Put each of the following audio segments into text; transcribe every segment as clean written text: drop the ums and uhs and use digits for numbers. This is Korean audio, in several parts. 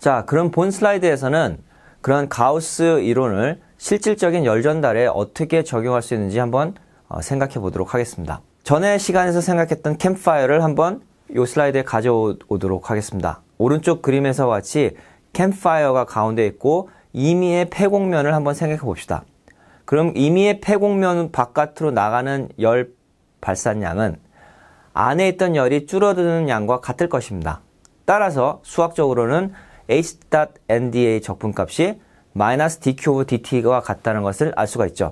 자, 그럼 본 슬라이드에서는 그런 가우스 이론을 실질적인 열 전달에 어떻게 적용할 수 있는지 한번 생각해 보도록 하겠습니다. 전에 시간에서 생각했던 캠파이어를 한번 이 슬라이드에 가져오도록 하겠습니다. 오른쪽 그림에서 같이 캠파이어가 가운데 있고 임의의 폐곡면을 한번 생각해 봅시다. 그럼 임의의 폐곡면 바깥으로 나가는 열 발산량은 안에 있던 열이 줄어드는 양과 같을 것입니다. 따라서 수학적으로는 H.NDA 적분값이 -dq/dt와 같다는 것을 알 수가 있죠.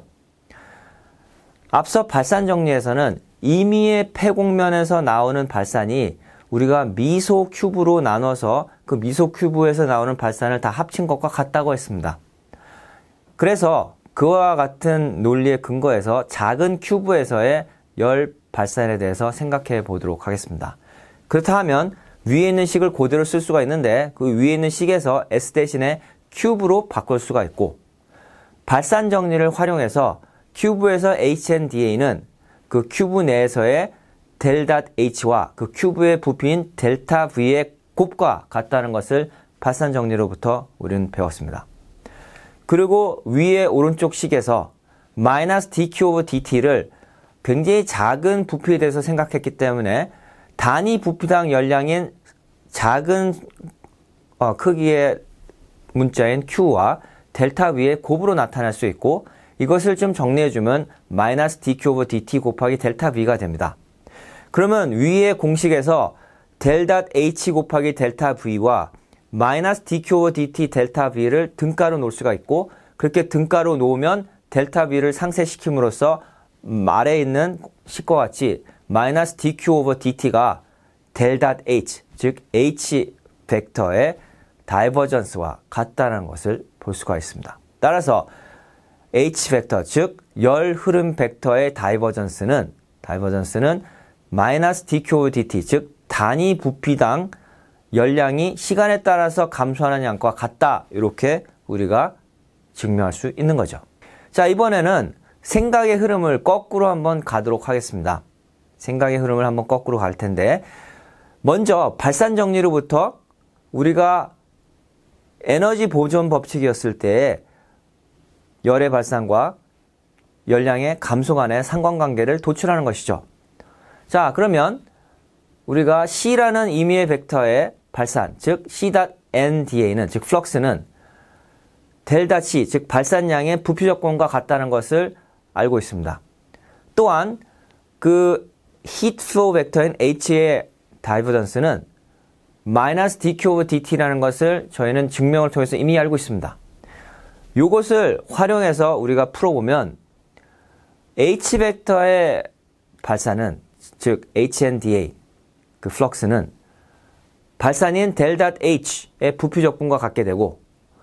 앞서 발산 정리에서는 임의의 폐곡면에서 나오는 발산이 우리가 미소 큐브로 나눠서 그 미소 큐브에서 나오는 발산을 다 합친 것과 같다고 했습니다. 그래서 그와 같은 논리에 근거해서 작은 큐브에서의 열 발산에 대해서 생각해 보도록 하겠습니다. 그렇다 하면 위에 있는 식을 그대로 쓸 수가 있는데 그 위에 있는 식에서 S 대신에 큐브로 바꿀 수가 있고, 발산 정리를 활용해서 큐브에서 HNDA는 그 큐브 내에서의 델.H와 그 큐브의 부피인 델타 V의 곱과 같다는 것을 발산 정리로부터 우리는 배웠습니다. 그리고 위에 오른쪽 식에서 -dq/dt를 굉장히 작은 부피에 대해서 생각했기 때문에 단위 부피당 열량인 작은 크기의 문자인 Q와 델타 V의 곱으로 나타날 수 있고, 이것을 좀 정리해주면 -dq/dt 곱하기 델타 V가 됩니다. 그러면 위의 공식에서 델.H 곱하기 델타 V와 -dq/dt 델타 V를 등가로 놓을 수가 있고, 그렇게 등가로 놓으면 델타 V를 상쇄시킴으로써 아래에 있는 식과 같이 -dq/dt가 델.H, 즉 H 벡터의 다이버전스와 같다는 것을 볼 수가 있습니다. 따라서 H 벡터, 즉 열 흐름 벡터의 다이버전스는 -dq/dt, 즉 단위 부피당 열량이 시간에 따라서 감소하는 양과 같다, 이렇게 우리가 증명할 수 있는 거죠. 자, 이번에는 생각의 흐름을 거꾸로 한번 가도록 하겠습니다. 생각의 흐름을 한번 거꾸로 갈 텐데, 먼저 발산 정리로부터 우리가 에너지 보존 법칙이었을 때 열의 발산과 열량의 감소 간의 상관관계를 도출하는 것이죠. 자, 그러면 우리가 C라는 임의의 벡터의 발산, 즉 C.NDA는, 즉 플럭스는 델.C, 즉 발산량의 부피 조건과 같다는 것을 알고 있습니다. 또한 그 히트 플로우 벡터인 H의 다이버전스는 -dq/dt라는 것을 저희는 증명을 통해서 이미 알고 있습니다. 이것을 활용해서 우리가 풀어보면 H 벡터의 발산은, 즉 HNDA, 그 플럭스는 발산인 델.H의 부피 적분과 같게 되고,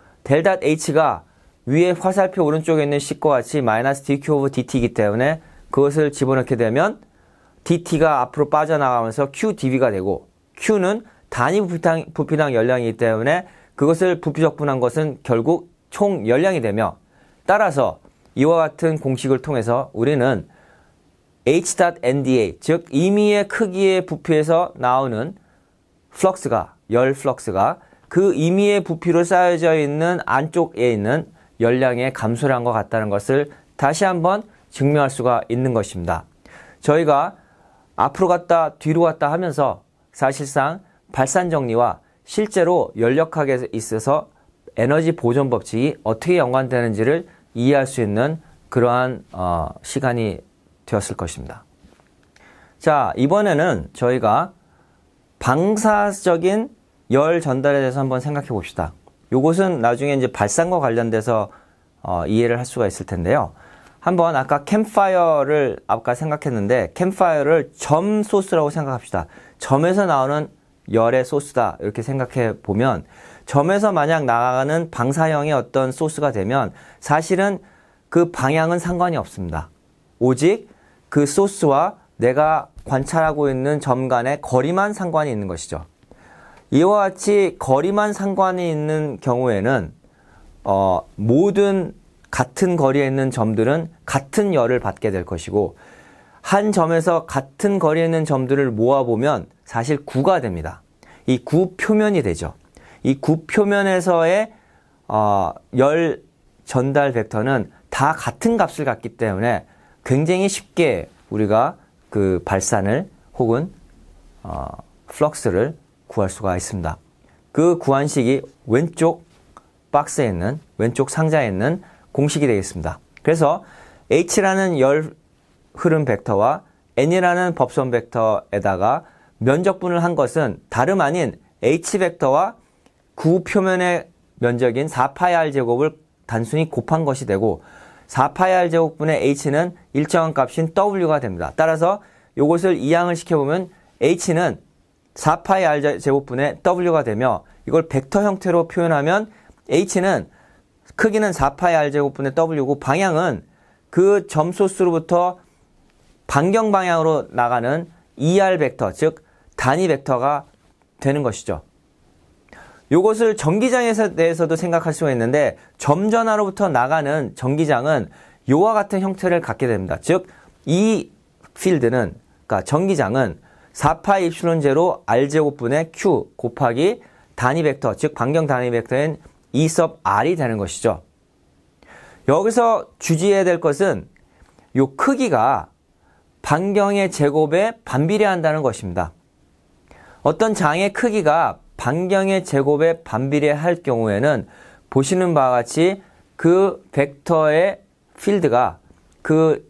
델.H가 위에 화살표 오른쪽에 있는 식과 같이 -dq/dt이기 때문에 그것을 집어넣게 되면 dt가 앞으로 빠져나가면서 qdv가 되고, q는 단위 부피당 열량이기 때문에 그것을 부피 적분한 것은 결국 총 열량이 되며, 따라서 이와 같은 공식을 통해서 우리는 H.NDA, 즉 임의의 크기의 부피에서 나오는 플럭스가, 열 플럭스가 그 임의의 부피로 쌓여져 있는 안쪽에 있는 열량의 감소량과 같다는 것을 다시 한번 증명할 수가 있는 것입니다. 저희가 앞으로 갔다 뒤로 갔다 하면서 사실상 발산 정리와 실제로 연력학에 있어서 에너지 보존 법칙이 어떻게 연관되는지를 이해할 수 있는 그러한 시간이 되었을 것입니다. 자, 이번에는 저희가 방사적인 열 전달에 대해서 한번 생각해 봅시다. 요것은 나중에 이제 발산과 관련돼서 이해를 할 수가 있을 텐데요. 한번 아까 캠파이어를 아까 생각했는데, 캠파이어를 점 소스라고 생각합시다. 점에서 나오는 열의 소스다, 이렇게 생각해 보면, 점에서 만약 나가는 방사형의 어떤 소스가 되면 사실은 그 방향은 상관이 없습니다. 오직 그 소스와 내가 관찰하고 있는 점 간의 거리만 상관이 있는 것이죠. 이와 같이 거리만 상관이 있는 경우에는 모든 같은 거리에 있는 점들은 같은 열을 받게 될 것이고, 한 점에서 같은 거리에 있는 점들을 모아보면 사실 구가 됩니다. 이 구 표면이 되죠. 이 구표면에서의 열 전달 벡터는 다 같은 값을 갖기 때문에 굉장히 쉽게 우리가 그 발산을 혹은 플럭스를 구할 수가 있습니다. 그 구한식이 왼쪽 박스에 있는, 왼쪽 상자에 있는 공식이 되겠습니다. 그래서 H라는 열 흐름 벡터와 N이라는 법선 벡터에다가 면적분을 한 것은 다름 아닌 H 벡터와 구표면의 면적인 4파이R 제곱을 단순히 곱한 것이 되고 4파이R 제곱분의 H는 일정한 값인 W가 됩니다. 따라서 이것을 이항을 시켜보면 H는 4파이R 제곱분의 W가 되며 이걸 벡터 형태로 표현하면 H는 크기는 4파이R 제곱분의 W고 방향은 그 점소수로부터 반경 방향으로 나가는 ER 벡터, 즉 단위 벡터가 되는 것이죠. 이것을 전기장에 대해서도 생각할 수가 있는데 점전화로부터 나가는 전기장은 이와 같은 형태를 갖게 됩니다. 즉 이 필드는, 그러니까 전기장은 4파이 입실론 제로 R제곱분의 Q 곱하기 단위 벡터, 즉 반경 단위 벡터인 E sub R이 되는 것이죠. 여기서 주의해야 될 것은 이 크기가 반경의 제곱에 반비례한다는 것입니다. 어떤 장의 크기가 반경의 제곱에 반비례할 경우에는 보시는 바와 같이 그 벡터의 필드가 그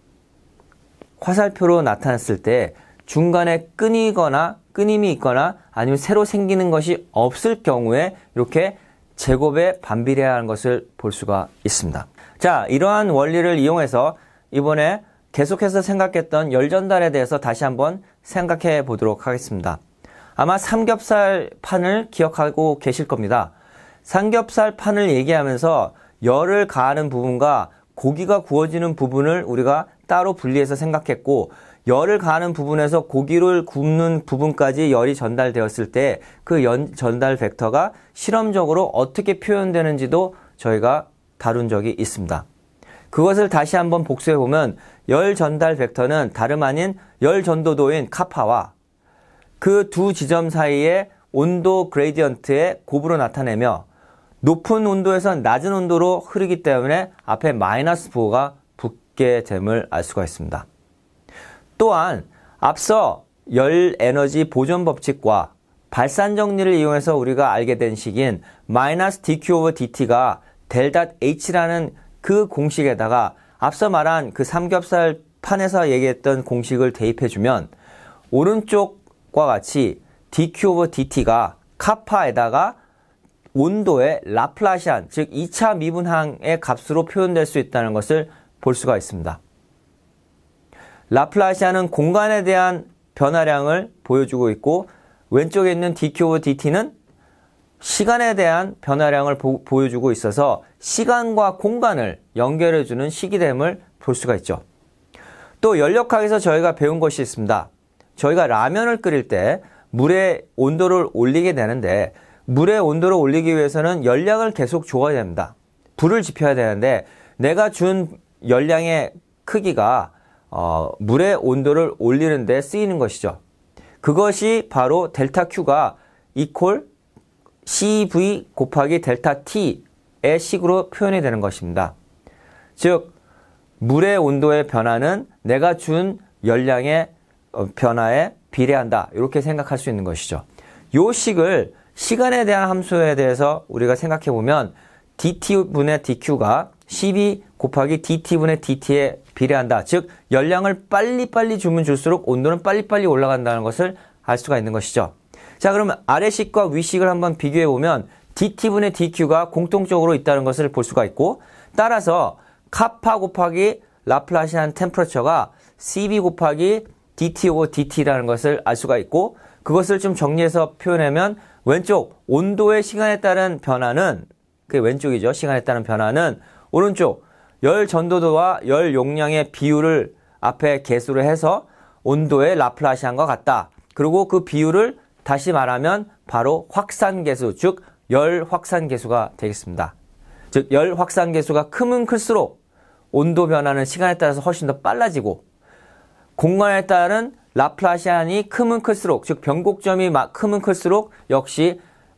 화살표로 나타났을 때 중간에 끊임이 있거나 아니면 새로 생기는 것이 없을 경우에 이렇게 제곱에 반비례하는 것을 볼 수가 있습니다. 자, 이러한 원리를 이용해서 이번에 계속해서 생각했던 열전달에 대해서 다시 한번 생각해 보도록 하겠습니다. 아마 삼겹살 판을 기억하고 계실 겁니다. 삼겹살 판을 얘기하면서 열을 가하는 부분과 고기가 구워지는 부분을 우리가 따로 분리해서 생각했고, 열을 가하는 부분에서 고기를 굽는 부분까지 열이 전달되었을 때 그 전달 벡터가 실험적으로 어떻게 표현되는지도 저희가 다룬 적이 있습니다. 그것을 다시 한번 복수해보면 열 전달 벡터는 다름 아닌 열 전도도인 카파와 그 두 지점 사이의 온도 그레디언트의 곱으로 나타내며 높은 온도에서 낮은 온도로 흐르기 때문에 앞에 마이너스 부호가 붙게 됨을 알 수가 있습니다. 또한 앞서 열 에너지 보존 법칙과 발산 정리를 이용해서 우리가 알게 된 식인 마이너스 dq over dt가 델타 h라는 그 공식에다가 앞서 말한 그 삼겹살 판에서 얘기했던 공식을 대입해주면 오른쪽과 같이 dq over dt가 카파에다가 온도의 라플라시안, 즉 2차 미분항의 값으로 표현될 수 있다는 것을 볼 수가 있습니다. 라플라시안은 공간에 대한 변화량을 보여주고 있고 왼쪽에 있는 dq over dt는 시간에 대한 변화량을 보여주고 있어서 시간과 공간을 연결해주는 식이 됨을 볼 수가 있죠. 또 연력학에서 저희가 배운 것이 있습니다. 저희가 라면을 끓일 때 물의 온도를 올리게 되는데 물의 온도를 올리기 위해서는 열량을 계속 줘야 됩니다. 불을 지펴야 되는데 내가 준 열량의 크기가 물의 온도를 올리는 데 쓰이는 것이죠. 그것이 바로 델타 Q가 이퀄 CV 곱하기 델타 T의 식으로 표현이 되는 것입니다. 즉 물의 온도의 변화는 내가 준 열량의 변화에 비례한다. 이렇게 생각할 수 있는 것이죠. 이 식을 시간에 대한 함수에 대해서 우리가 생각해 보면 dt분의 dq가 CV 곱하기 dt분의 dt에 비례한다. 즉 열량을 빨리빨리 주면 줄수록 온도는 빨리빨리 올라간다는 것을 알 수가 있는 것이죠. 자, 그러면 아래식과 위식을 한번 비교해 보면 dt분의 dq가 공통적으로 있다는 것을 볼 수가 있고, 따라서 카파 곱하기 라플라시안 템퍼러처가 CV 곱하기 dt over dt라는 것을 알 수가 있고, 그것을 좀 정리해서 표현하면 왼쪽 온도의 시간에 따른 변화는, 그게 왼쪽이죠. 시간에 따른 변화는 오른쪽 열 전도도와 열 용량의 비율을 앞에 개수를 해서 온도의 라플라시안과 같다. 그리고 그 비율을 다시 말하면 바로 확산계수, 즉 열 확산계수가 되겠습니다. 즉 열 확산계수가 크면 클수록 온도 변화는 시간에 따라서 훨씬 더 빨라지고, 공간에 따른 라플라시안이 크면 클수록, 즉 변곡점이 크면 클수록 역시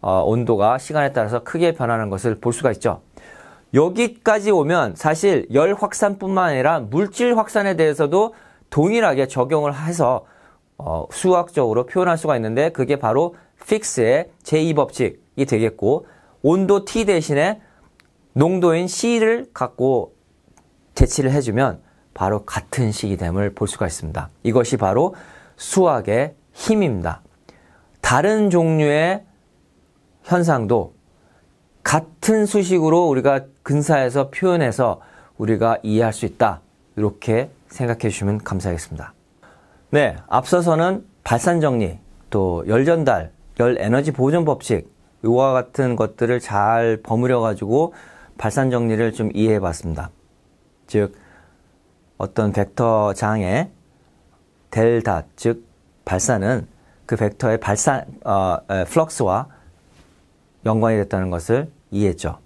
온도가 시간에 따라서 크게 변하는 것을 볼 수가 있죠. 여기까지 오면 사실 열 확산뿐만 아니라 물질 확산에 대해서도 동일하게 적용을 해서 수학적으로 표현할 수가 있는데 그게 바로 픽스의 제2법칙이 되겠고 온도 T 대신에 농도인 C를 갖고 대치를 해주면 바로 같은 식이 됨을 볼 수가 있습니다. 이것이 바로 수학의 힘입니다. 다른 종류의 현상도 같은 수식으로 우리가 근사해서 표현해서 우리가 이해할 수 있다. 이렇게 생각해 주시면 감사하겠습니다. 네, 앞서서는 발산정리, 또 열전달, 열에너지 보존 법칙 이와 같은 것들을 잘 버무려 가지고 발산정리를 좀 이해해 봤습니다. 즉 어떤 벡터장의 델닷, 즉 발산은 그 벡터의 발산 플럭스와 연관이 됐다는 것을 이해했죠.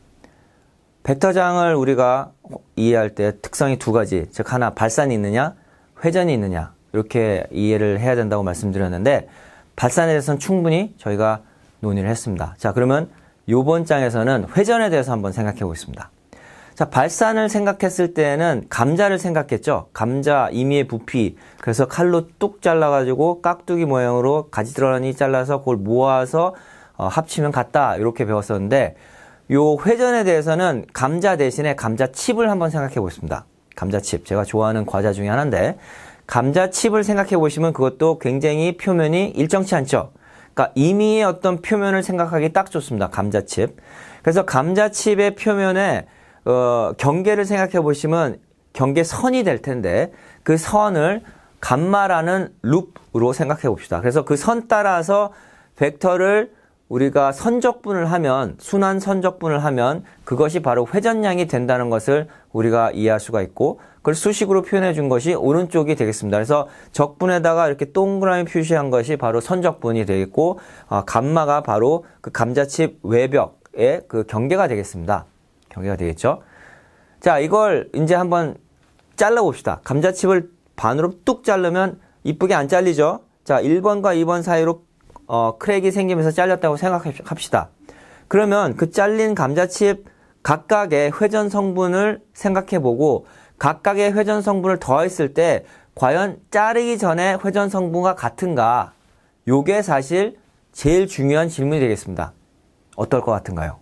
벡터장을 우리가 이해할 때 특성이 두 가지, 즉 하나 발산이 있느냐, 회전이 있느냐 이렇게 이해를 해야 된다고 말씀드렸는데 발산에 대해서는 충분히 저희가 논의를 했습니다. 자, 그러면 이번 장에서는 회전에 대해서 한번 생각해 보겠습니다. 자, 발산을 생각했을 때는 감자를 생각했죠. 감자 임의의 부피. 그래서 칼로 뚝 잘라가지고 깍두기 모양으로 가지런히 잘라서 그걸 모아서 합치면 같다. 이렇게 배웠었는데 요 회전에 대해서는 감자 대신에 감자칩을 한번 생각해 보겠습니다. 감자칩. 제가 좋아하는 과자 중에 하나인데 감자칩을 생각해 보시면 그것도 굉장히 표면이 일정치 않죠. 그러니까 임의의 어떤 표면을 생각하기 딱 좋습니다. 감자칩. 그래서 감자칩의 표면에 경계를 생각해 보시면 경계선이 될 텐데 그 선을 감마라는 룹으로 생각해 봅시다. 그래서 그 선 따라서 벡터를 우리가 선적분을 하면 순환 선적분을 하면 그것이 바로 회전량이 된다는 것을 우리가 이해할 수가 있고 그걸 수식으로 표현해 준 것이 오른쪽이 되겠습니다. 그래서 적분에다가 이렇게 동그라미 표시한 것이 바로 선적분이 되겠고 감마가 바로 그 감자칩 외벽의 그 경계가 되겠습니다. 경계가 되겠죠. 자, 이걸 이제 한번 잘라봅시다. 감자칩을 반으로 뚝 자르면 이쁘게 안 잘리죠. 자, 1번과 2번 사이로 크랙이 생기면서 잘렸다고 생각합시다. 그러면 그 잘린 감자칩 각각의 회전 성분을 생각해보고 각각의 회전 성분을 더했을 때 과연 자르기 전에 회전 성분과 같은가? 요게 사실 제일 중요한 질문이 되겠습니다. 어떨 것 같은가요?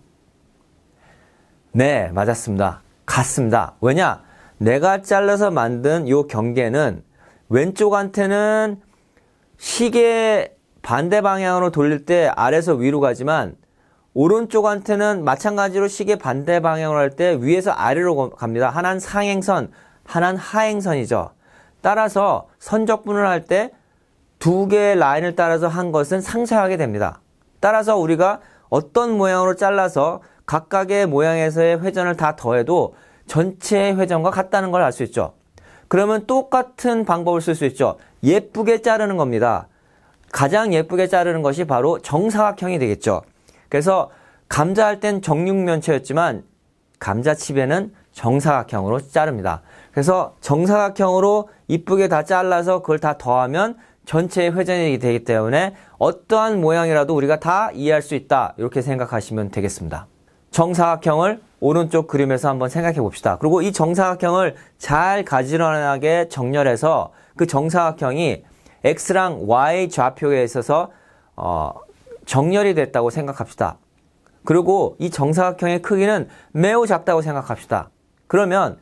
네, 맞았습니다. 같습니다. 왜냐? 내가 잘라서 만든 요 경계는 왼쪽한테는 시계 반대 방향으로 돌릴 때 아래에서 위로 가지만 오른쪽한테는 마찬가지로 시계 반대 방향으로 할 때 위에서 아래로 갑니다. 하나는 상행선, 하나는 하행선이죠. 따라서 선적분을 할 때 두 개의 라인을 따라서 한 것은 상쇄하게 됩니다. 따라서 우리가 어떤 모양으로 잘라서 각각의 모양에서의 회전을 다 더해도 전체의 회전과 같다는 걸 알 수 있죠. 그러면 똑같은 방법을 쓸 수 있죠. 예쁘게 자르는 겁니다. 가장 예쁘게 자르는 것이 바로 정사각형이 되겠죠. 그래서 감자할 땐 정육면체였지만 감자칩에는 정사각형으로 자릅니다. 그래서 정사각형으로 이쁘게 다 잘라서 그걸 다 더하면 전체의 회전이 되기 때문에 어떠한 모양이라도 우리가 다 이해할 수 있다. 이렇게 생각하시면 되겠습니다. 정사각형을 오른쪽 그림에서 한번 생각해 봅시다. 그리고 이 정사각형을 잘 가지런하게 정렬해서 그 정사각형이 X랑 Y 좌표에 있어서 정렬이 됐다고 생각합시다. 그리고 이 정사각형의 크기는 매우 작다고 생각합시다. 그러면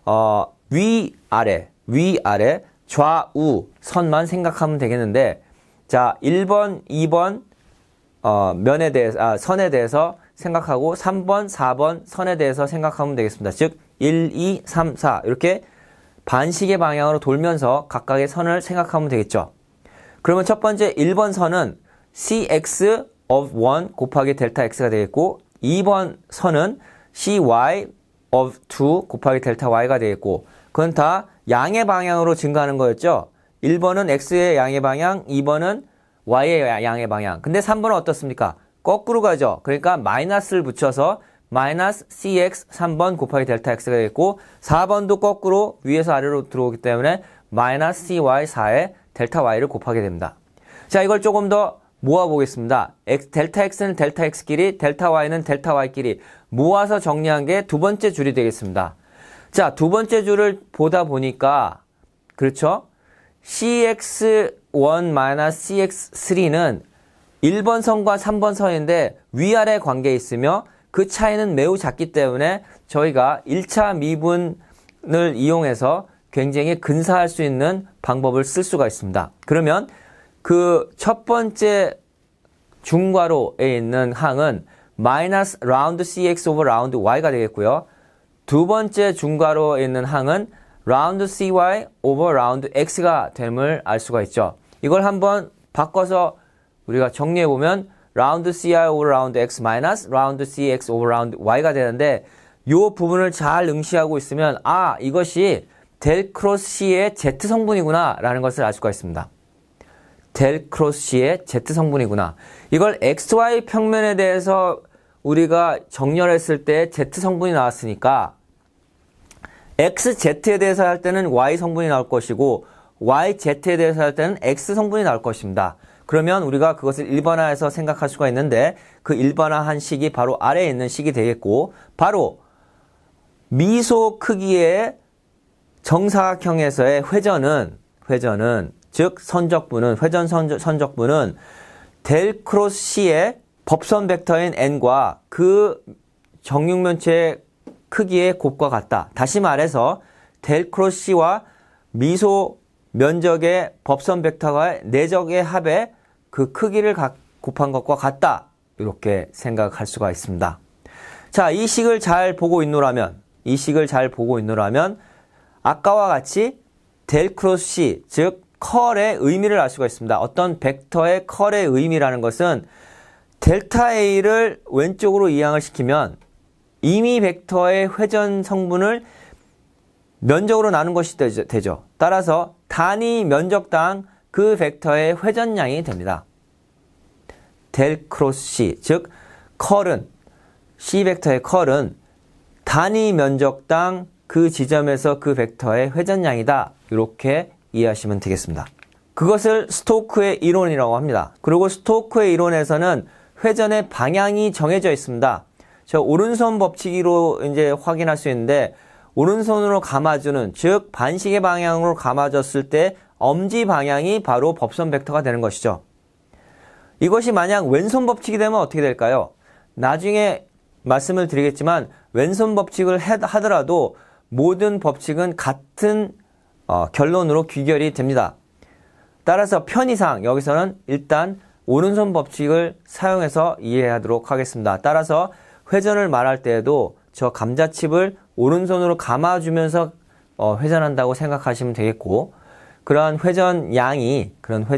위아래 좌우 선만 생각하면 되겠는데 자 1번, 2번 면에 대해서 선에 대해서 생각하고 3번, 4번 선에 대해서 생각하면 되겠습니다. 즉 1, 2, 3, 4 이렇게 반시계 방향으로 돌면서 각각의 선을 생각하면 되겠죠. 그러면 첫 번째 1번 선은 cx of 1 곱하기 델타 x가 되겠고 2번 선은 cy of 2 곱하기 델타 y가 되겠고 그건 다 양의 방향으로 증가하는 거였죠. 1번은 x의 양의 방향, 2번은 y의 양의 방향. 근데 3번은 어떻습니까? 거꾸로 가죠. 그러니까 마이너스를 붙여서 마이너스 cx 3번 곱하기 델타 x가 되겠고 4번도 거꾸로 위에서 아래로 들어오기 때문에 마이너스 cy 4에 델타 y를 곱하게 됩니다. 자, 이걸 조금 더 모아보겠습니다. 델타 x는 델타 x끼리, 델타 y는 델타 y끼리 모아서 정리한 게 두 번째 줄이 되겠습니다. 자, 두 번째 줄을 보다 보니까 그렇죠? cx1 cx3는 1번 선과 3번 선인데 위아래 관계에 있으며 그 차이는 매우 작기 때문에 저희가 1차 미분을 이용해서 굉장히 근사할 수 있는 방법을 쓸 수가 있습니다. 그러면 그 첫 번째 중괄호에 있는 항은 마이너스 라운드 cx 오버 라운드 y가 되겠고요. 두 번째 중괄호에 있는 항은 라운드 cy 오버 라운드 x가 됨을 알 수가 있죠. 이걸 한번 바꿔서 우리가 정리해보면 라운드 cy 오버 라운드 x 마이너스 라운드 cx 오버 라운드 y가 되는데 이 부분을 잘 응시하고 있으면 아, 이것이 델 크로스 C의 Z 성분이구나 라는 것을 알 수가 있습니다. 델 크로스 C의 Z 성분이구나. 이걸 XY 평면에 대해서 우리가 정렬했을 때 Z 성분이 나왔으니까 XZ에 대해서 할 때는 Y 성분이 나올 것이고 YZ에 대해서 할 때는 X 성분이 나올 것입니다. 그러면 우리가 그것을 일반화해서 생각할 수가 있는데 그 일반화한 식이 바로 아래에 있는 식이 되겠고 바로 미소 크기의 정사각형에서의 회전은 즉 선적분은 델 크로스 C의 법선 벡터인 n과 그 정육면체의 크기의 곱과 같다. 다시 말해서 델 크로스 C와 미소 면적의 법선 벡터가 내적의 합의 그 크기를 곱한 것과 같다. 이렇게 생각할 수가 있습니다. 자, 이 식을 잘 보고 있노라면 아까와 같이 델 크로스 C, 즉 컬의 의미를 알 수가 있습니다. 어떤 벡터의 컬의 의미라는 것은 델타 A를 왼쪽으로 이항을 시키면 이미 벡터의 회전 성분을 면적으로 나눈 것이 되죠. 따라서 단위 면적당 그 벡터의 회전량이 됩니다. 델 크로스 C, 즉 컬은 C 벡터의 컬은 단위 면적당 그 지점에서 그 벡터의 회전량이다. 이렇게 이해하시면 되겠습니다. 그것을 스토크의 이론이라고 합니다. 그리고 스토크의 이론에서는 회전의 방향이 정해져 있습니다. 저 오른손 법칙으로 이제 확인할 수 있는데 오른손으로 감아주는 즉 반시계 방향으로 감아줬을 때 엄지 방향이 바로 법선 벡터가 되는 것이죠. 이것이 만약 왼손 법칙이 되면 어떻게 될까요? 나중에 말씀을 드리겠지만 왼손 법칙을 하더라도 모든 법칙은 같은 결론으로 귀결이 됩니다. 따라서 편의상 여기서는 일단 오른손 법칙을 사용해서 이해하도록 하겠습니다. 따라서 회전을 말할 때에도 저 감자칩을 오른손으로 감아주면서 회전한다고 생각하시면 되겠고 그런 회전량이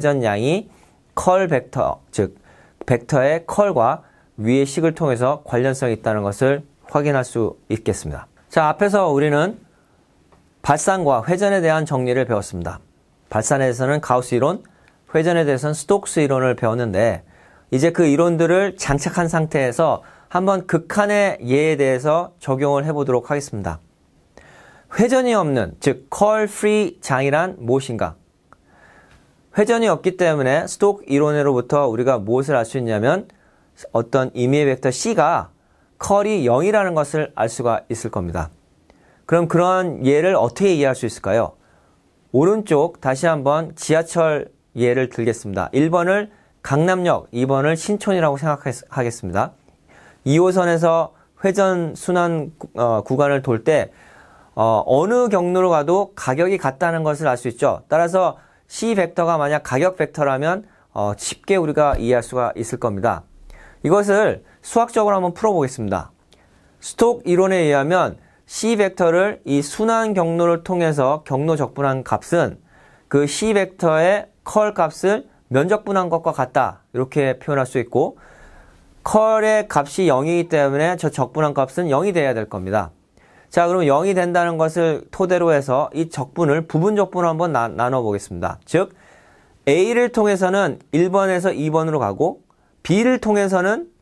컬 벡터, 즉 벡터의 컬과 위의 식을 통해서 관련성이 있다는 것을 확인할 수 있겠습니다. 자, 앞에서 우리는 발산과 회전에 대한 정리를 배웠습니다. 발산에 대해서는 가우스 이론, 회전에 대해서는 스톡스 이론을 배웠는데 이제 그 이론들을 장착한 상태에서 한번 극한의 예에 대해서 적용을 해보도록 하겠습니다. 회전이 없는, 즉 컬 프리 장이란 무엇인가? 회전이 없기 때문에 스톡 이론으로부터 우리가 무엇을 알 수 있냐면 어떤 임의의 벡터 C가 컬이 0이라는 것을 알 수가 있을 겁니다. 그럼 그런 예를 어떻게 이해할 수 있을까요? 오른쪽 다시 한번 지하철 예를 들겠습니다. 1번을 강남역, 2번을 신촌이라고 생각하겠습니다. 2호선에서 회전 순환 구간을 돌 때 어느 경로로 가도 가격이 같다는 것을 알 수 있죠. 따라서 C 벡터가 만약 가격 벡터라면 쉽게 우리가 이해할 수가 있을 겁니다. 이것을 수학적으로 한번 풀어보겠습니다. 스톡 이론에 의하면 C 벡터를 이 순환 경로를 통해서 경로 적분한 값은 그 C 벡터의 컬 값을 면적분한 것과 같다. 이렇게 표현할 수 있고 컬의 값이 0이기 때문에 저 적분한 값은 0이 돼야 될 겁니다. 자, 그럼 0이 된다는 것을 토대로 해서 이 적분을 부분 적분을 한번 나눠 보겠습니다. 즉 A를 통해서는 1번에서 2번으로 가고 B를 통해서는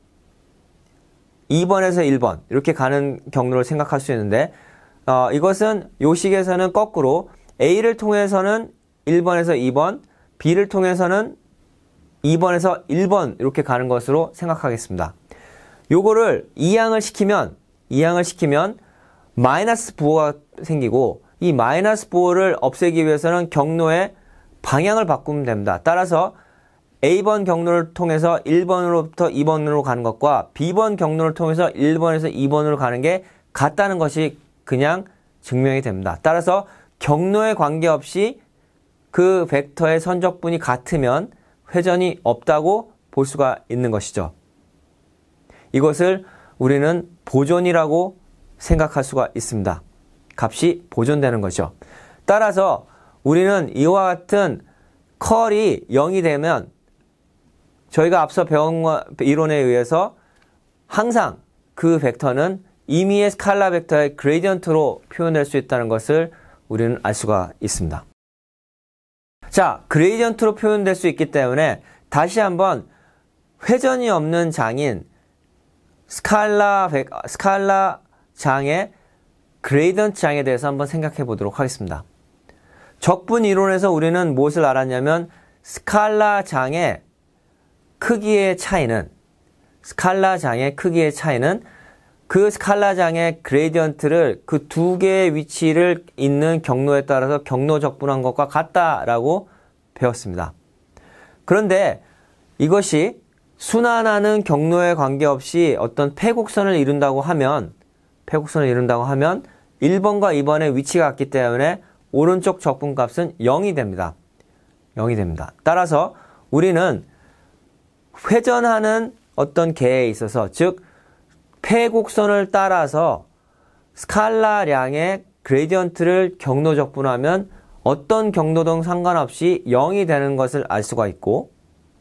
2번에서 1번 이렇게 가는 경로를 생각할 수 있는데 이것은 요식에서는 거꾸로 A를 통해서는 1번에서 2번, B를 통해서는 2번에서 1번 이렇게 가는 것으로 생각하겠습니다. 요거를 이항을 시키면 마이너스 부호가 생기고 이 마이너스 부호를 없애기 위해서는 경로의 방향을 바꾸면 됩니다. 따라서 A번 경로를 통해서 1번으로부터 2번으로 가는 것과 B번 경로를 통해서 1번에서 2번으로 가는 게 같다는 것이 그냥 증명이 됩니다. 따라서 경로에 관계없이 그 벡터의 선적분이 같으면 회전이 없다고 볼 수가 있는 것이죠. 이것을 우리는 보존이라고 생각할 수가 있습니다. 값이 보존되는 거죠. 따라서 우리는 이와 같은 컬이 0이 되면 저희가 앞서 배운 이론에 의해서 항상 그 벡터는 임의의 스칼라 벡터의 그레디언트로 표현될 수 있다는 것을 우리는 알 수가 있습니다. 자, 그레디언트로 표현될 수 있기 때문에 다시 한번 회전이 없는 장인 스칼라 장의 그레디언트 장에 대해서 한번 생각해 보도록 하겠습니다. 적분 이론에서 우리는 무엇을 알았냐면 스칼라 장의 크기의 차이는 그 스칼라 장의 그레디언트를 그 두 개의 위치를 있는 경로에 따라서 경로 적분한 것과 같다라고 배웠습니다. 그런데 이것이 순환하는 경로에 관계없이 어떤 패곡선을 이룬다고 하면 1번과 2번의 위치가 같기 때문에 오른쪽 적분값은 0이 됩니다. 따라서 우리는 회전하는 어떤 개에 있어서 즉 패곡선을 따라서 스칼라량의 그레디언트를 경로 적분하면 어떤 경로든 상관없이 0이 되는 것을 알 수가 있고,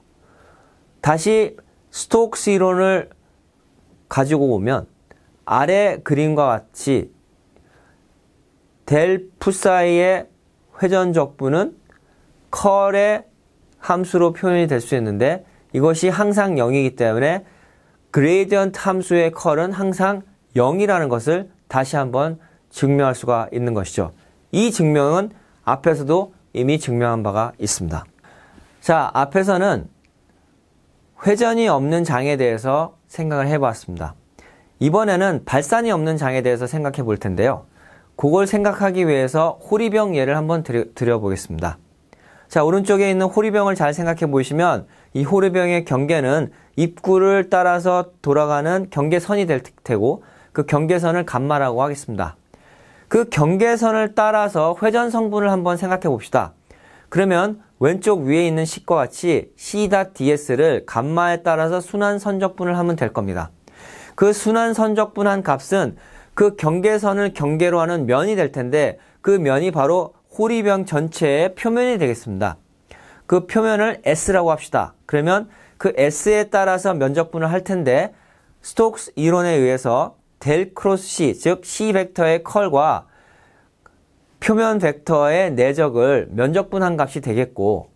다시 스톡스 이론을 가지고 보면 아래 그림과 같이 델 푸사이의 회전 적분은 컬의 함수로 표현이 될 수 있는데 이것이 항상 0이기 때문에 그레디언트 함수의 컬은 항상 0이라는 것을 다시 한번 증명할 수가 있는 것이죠. 이 증명은 앞에서도 이미 증명한 바가 있습니다. 자, 앞에서는 회전이 없는 장에 대해서 생각을 해봤습니다. 이번에는 발산이 없는 장에 대해서 생각해 볼 텐데요. 그걸 생각하기 위해서 호리병 예를 한번 드려보겠습니다. 자, 오른쪽에 있는 호리병을 잘 생각해 보시면 이 호리병의 경계는 입구를 따라서 돌아가는 경계선이 될 테고 그 경계선을 감마라고 하겠습니다. 그 경계선을 따라서 회전 성분을 한번 생각해 봅시다. 그러면 왼쪽 위에 있는 식과 같이 C.ds를 감마에 따라서 순환 선적분을 하면 될 겁니다. 그 순환 선적분한 값은 그 경계선을 경계로 하는 면이 될 텐데 그 면이 바로 호리병 전체의 표면이 되겠습니다. 그 표면을 S라고 합시다. 그러면 그 S에 따라서 면적분을 할 텐데 스톡스 이론에 의해서 델 크로스 C, 즉 C 벡터의 컬과 표면 벡터의 내적을 면적분한 값이 되겠고,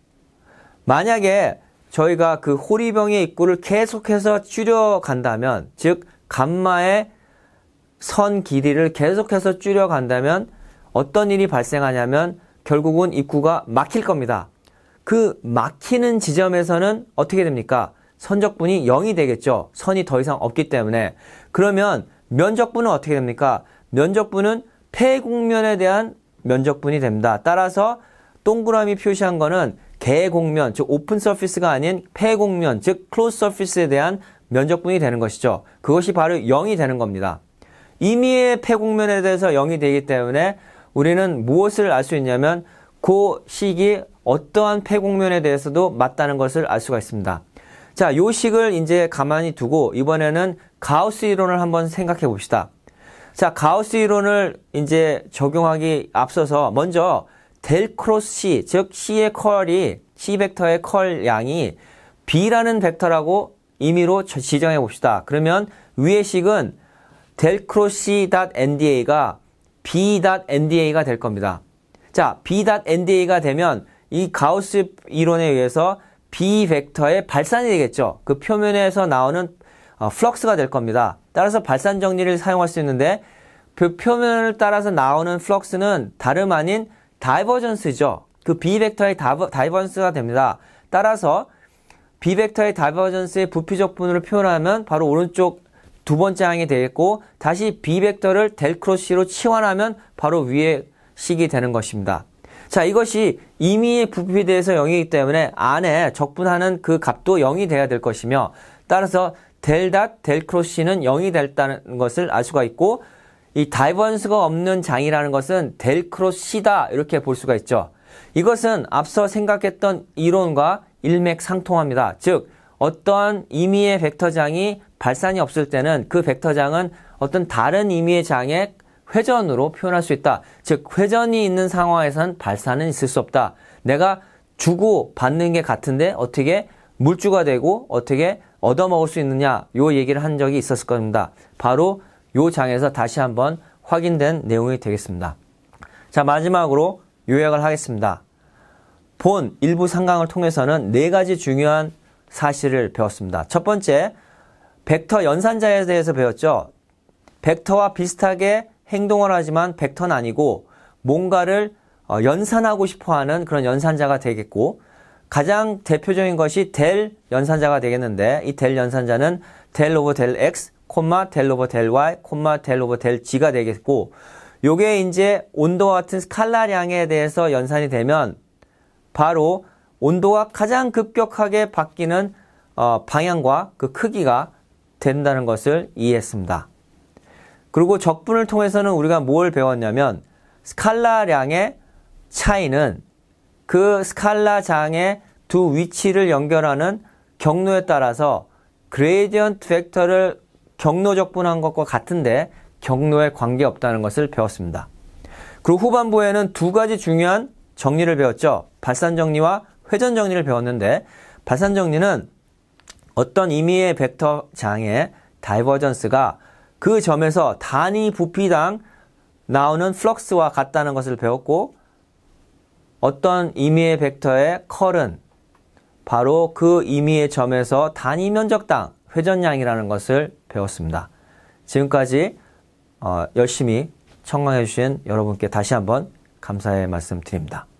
만약에 저희가 그 호리병의 입구를 계속해서 줄여간다면, 즉 감마의 선 길이를 계속해서 줄여간다면 어떤 일이 발생하냐면 결국은 입구가 막힐 겁니다. 그 막히는 지점에서는 어떻게 됩니까? 선적분이 0이 되겠죠. 선이 더 이상 없기 때문에. 그러면 면적분은 어떻게 됩니까? 면적분은 폐곡면에 대한 면적분이 됩니다. 따라서 동그라미 표시한 거는 개곡면, 즉 오픈 서피스가 아닌 폐곡면, 즉 클로즈 서피스에 대한 면적분이 되는 것이죠. 그것이 바로 0이 되는 겁니다. 임의의 폐곡면에 대해서 0이 되기 때문에 우리는 무엇을 알 수 있냐면 그 식이 어떠한 폐곡면에 대해서도 맞다는 것을 알 수가 있습니다. 자, 요 식을 이제 가만히 두고 이번에는 가우스 이론을 한번 생각해 봅시다. 자, 가우스 이론을 이제 적용하기 앞서서 먼저 델 크로스 C, 즉 C의 컬이, C 벡터의 컬 양이 B라는 벡터라고 임의로 지정해 봅시다. 그러면 위의 식은 델 크로스 C.NDA가 B.NDA가 될 겁니다. 자, B.NDA가 되면 이 가우스 이론에 의해서 B 벡터의 발산이 되겠죠. 그 표면에서 나오는 플럭스가 될 겁니다. 따라서 발산 정리를 사용할 수 있는데 그 표면을 따라서 나오는 플럭스는 다름 아닌 다이버전스죠. 그 B 벡터의 다이버전스가 됩니다. 따라서 B 벡터의 다이버전스의 부피적 분모를 표현하면 바로 오른쪽 두 번째 항이 되겠고, 다시 B 벡터를 델 크로스 C로 치환하면 바로 위에 식이 되는 것입니다. 자, 이것이 임의의 부피에 대해서 0이기 때문에 안에 적분하는 그 값도 0이 돼야 될 것이며, 따라서 델 크로스 C는 0이 됐다는 것을 알 수가 있고, 이 다이버전스가 없는 장이라는 것은 델 크로스 C다 이렇게 볼 수가 있죠. 이것은 앞서 생각했던 이론과 일맥상통합니다. 즉 어떠한 임의의 벡터장이 발산이 없을 때는 그 벡터장은 어떤 다른 임의의 장의 회전으로 표현할 수 있다. 즉 회전이 있는 상황에서는 발산은 있을 수 없다. 내가 주고 받는 게 같은데 어떻게 물주가 되고 어떻게 얻어먹을 수 있느냐, 요 얘기를 한 적이 있었을 겁니다. 바로 요 장에서 다시 한번 확인된 내용이 되겠습니다. 자, 마지막으로 요약을 하겠습니다. 본 일부 상강을 통해서는 4가지 중요한 사실을 배웠습니다. 첫 번째, 벡터 연산자에 대해서 배웠죠. 벡터와 비슷하게 행동을 하지만 벡터는 아니고 뭔가를 연산하고 싶어하는 그런 연산자가 되겠고, 가장 대표적인 것이 델 연산자가 되겠는데, 이 델 연산자는 델 오버 델 x, 델 오버 델 y, 델 오버 델 g가 되겠고, 요게 이제 온도와 같은 스칼라량에 대해서 연산이 되면 바로 온도가 가장 급격하게 바뀌는 방향과 그 크기가 된다는 것을 이해했습니다. 그리고 적분을 통해서는 우리가 뭘 배웠냐면, 스칼라량의 차이는 그 스칼라장의 두 위치를 연결하는 경로에 따라서 그레이디언트 벡터를 경로 적분한 것과 같은데 경로에 관계없다는 것을 배웠습니다. 그리고 후반부에는 2가지 중요한 정리를 배웠죠. 발산 정리와 회전 정리를 배웠는데, 발산 정리는 어떤 임의의 벡터 장의 다이버전스가 그 점에서 단위 부피당 나오는 플럭스와 같다는 것을 배웠고, 어떤 임의의 벡터의 컬은 바로 그 임의의 점에서 단위 면적당 회전량이라는 것을 배웠습니다. 지금까지 열심히 청강해 주신 여러분께 다시 한번 감사의 말씀 드립니다.